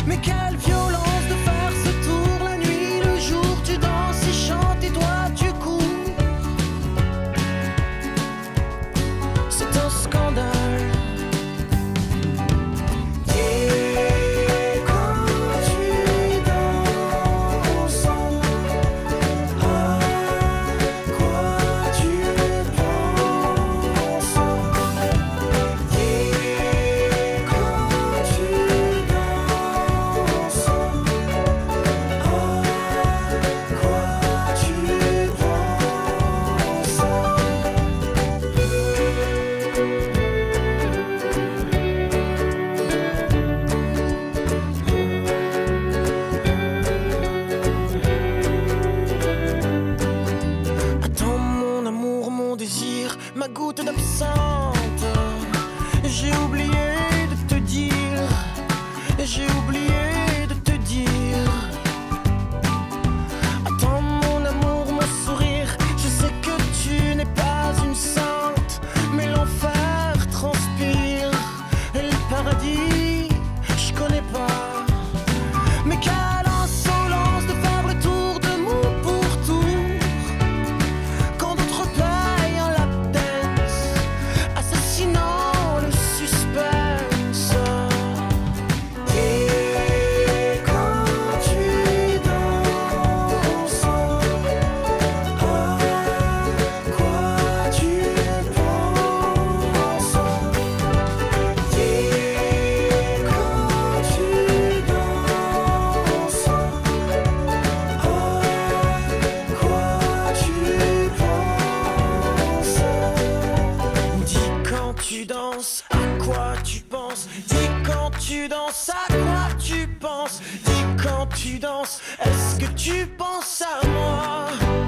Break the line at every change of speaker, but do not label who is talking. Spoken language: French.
Mais quelle violence de faire ce tour la nuit, le jour tu danses et chantes et toi tu cours. C'est un scandale. Et quand tu danses, à quoi tu penses? Et quand tu danses, à quoi tu Attends mon amour, mon désir, ma goutte d'absinthe. J'ai oublié de te dire, j'ai oublié de te dire. Attends mon amour, mon sourire, je sais que tu n'es pas une sainte, mais l'enfer transpire et le paradis, je connais pas. Mais quelle insolence de faire le tour de mon pourtour quand d'autres payent un lap dance, assassinant le suspense. Et quand tu danses, à quoi tu penses? Et quand tu danses, à quoi tu penses? Dis quand tu danses, à quoi tu penses? Dis quand tu danses, à quoi tu penses? Dis quand tu danses, est-ce que tu penses à moi?